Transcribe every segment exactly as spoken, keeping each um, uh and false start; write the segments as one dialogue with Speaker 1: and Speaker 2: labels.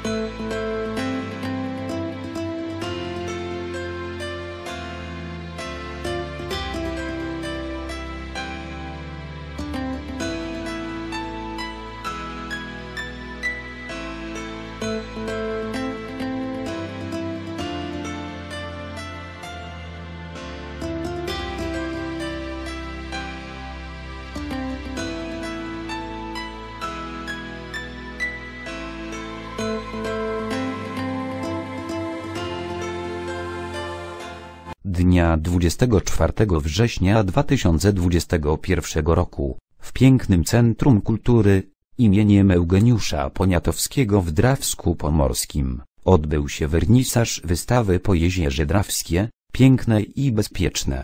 Speaker 1: Dnia dwudziestego czwartego września dwa tysiące dwudziestego pierwszego roku, w pięknym Centrum Kultury imieniem Eugeniusza Poniatowskiego w Drawsku Pomorskim, odbył się wernisaż wystawy Pojezierze Drawskie, piękne i bezpieczne.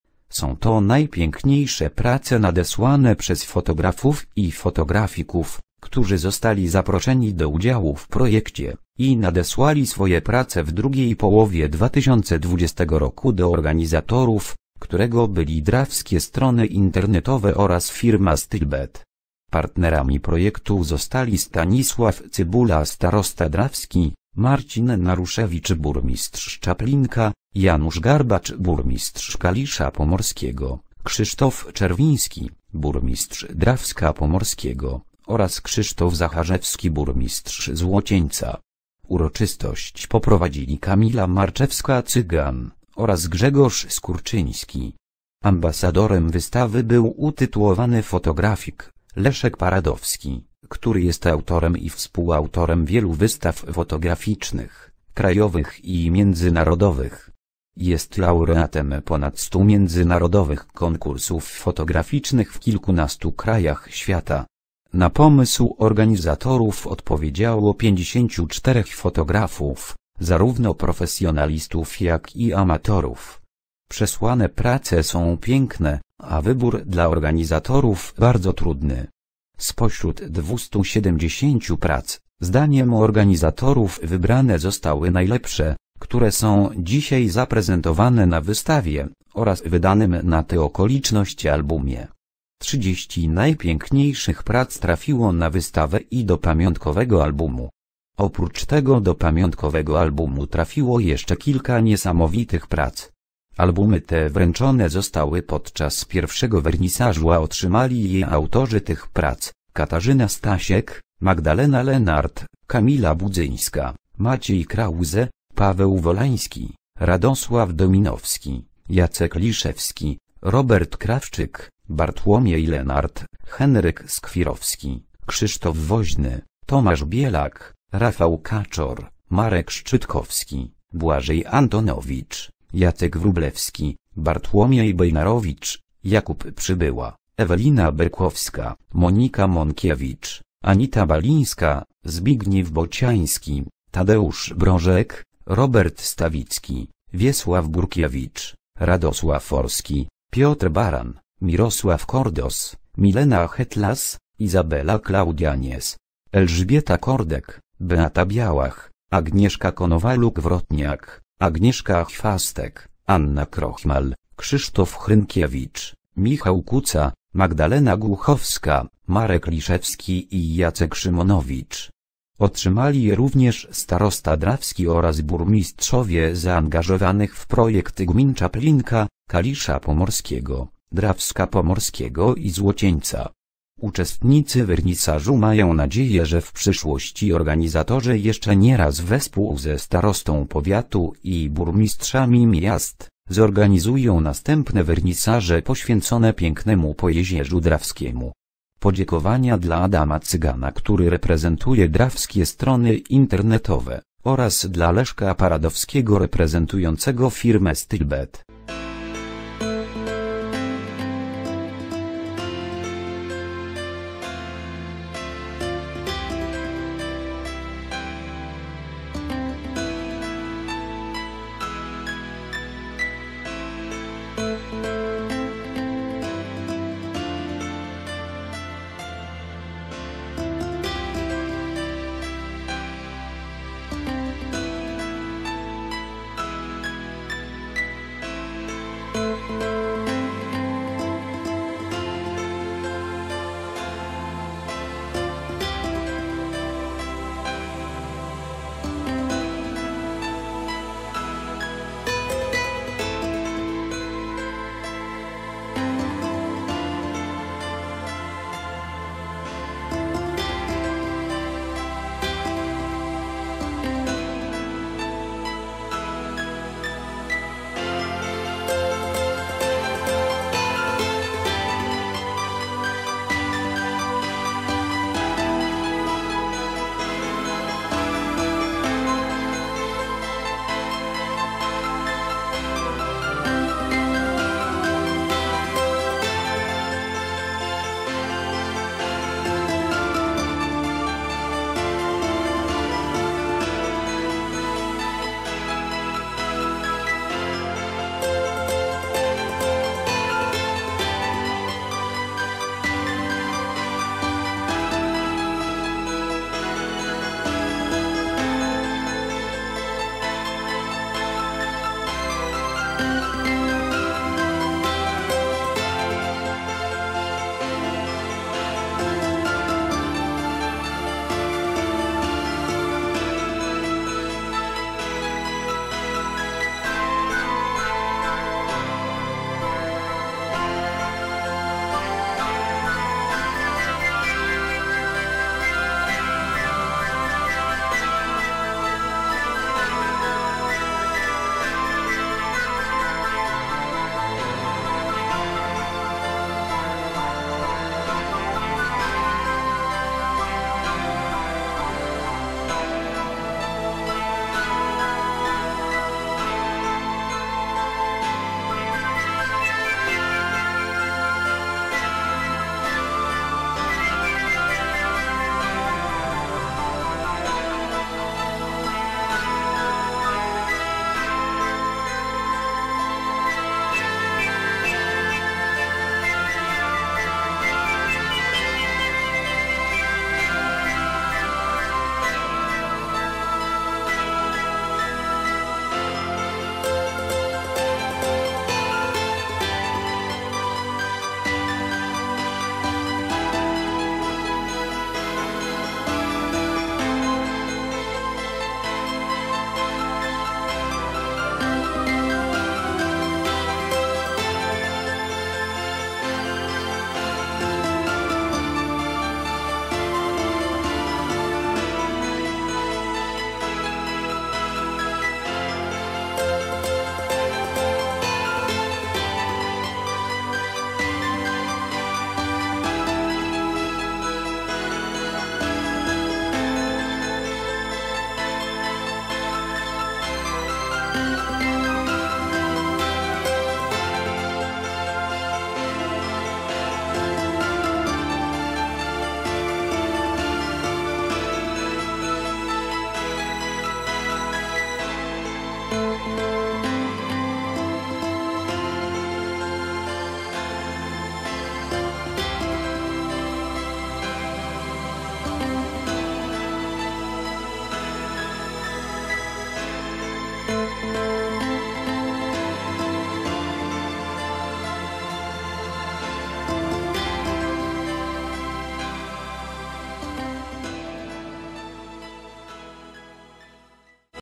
Speaker 1: Są to najpiękniejsze prace nadesłane przez fotografów i fotografików, którzy zostali zaproszeni do udziału w projekcie i nadesłali swoje prace w drugiej połowie dwa tysiące dwudziestego roku do organizatorów, którego byli drawskie strony internetowe oraz firma Stylbet. Partnerami projektu zostali Stanisław Cybula, starosta drawski, Marcin Naruszewicz, burmistrz Czaplinka, Janusz Garbacz, burmistrz Kalisza Pomorskiego, Krzysztof Czerwiński, burmistrz Drawska Pomorskiego oraz Krzysztof Zacharzewski, burmistrz Złocieńca. Uroczystość poprowadzili Kamila Marczewska-Cygan oraz Grzegorz Skurczyński. Ambasadorem wystawy był utytułowany fotografik Leszek Paradowski, który jest autorem i współautorem wielu wystaw fotograficznych, krajowych i międzynarodowych. Jest laureatem ponad stu międzynarodowych konkursów fotograficznych w kilkunastu krajach świata. Na pomysł organizatorów odpowiedziało pięćdziesięciu czterech fotografów, zarówno profesjonalistów jak i amatorów. Przesłane prace są piękne, a wybór dla organizatorów bardzo trudny. Spośród dwustu siedemdziesięciu prac, zdaniem organizatorów wybrane zostały najlepsze, które są dzisiaj zaprezentowane na wystawie oraz wydanym na tę okoliczność albumie. trzydzieści najpiękniejszych prac trafiło na wystawę i do pamiątkowego albumu. Oprócz tego do pamiątkowego albumu trafiło jeszcze kilka niesamowitych prac. Albumy te wręczone zostały podczas pierwszego wernisażu, a otrzymali je autorzy tych prac: Katarzyna Stasiek, Magdalena Lenart, Kamila Budzyńska, Maciej Krause, Paweł Wolański, Radosław Dominowski, Jacek Liszewski, Robert Krawczyk, Bartłomiej Lenart, Henryk Skwirowski, Krzysztof Woźny, Tomasz Bielak, Rafał Kaczor, Marek Szczytkowski, Błażej Antonowicz, Jacek Wróblewski, Bartłomiej Bejnarowicz, Jakub Przybyła, Ewelina Berkowska, Monika Monkiewicz, Anita Balińska, Zbigniew Bociański, Tadeusz Brożek, Robert Stawicki, Wiesław Burkiewicz, Radosław Orski, Piotr Baran, Mirosław Kordos, Milena Hetlas, Izabela Klaudianies, Elżbieta Kordek, Beata Białach, Agnieszka Konowaluk-Wrotniak, Agnieszka Chwastek, Anna Krochmal, Krzysztof Hrynkiewicz, Michał Kuca, Magdalena Głuchowska, Marek Liszewski i Jacek Szymonowicz. Otrzymali je również starosta drawski oraz burmistrzowie zaangażowanych w projekt gmin Czaplinka, Kalisza Pomorskiego, Drawska Pomorskiego i Złocieńca. Uczestnicy wernisażu mają nadzieję, że w przyszłości organizatorzy jeszcze nieraz wespół ze starostą powiatu i burmistrzami miast zorganizują następne wernisaże poświęcone pięknemu Pojezierzu Drawskiemu. Podziękowania dla Adama Cygana, który reprezentuje drawskie strony internetowe, oraz dla Leszka Paradowskiego reprezentującego firmę Stylbet.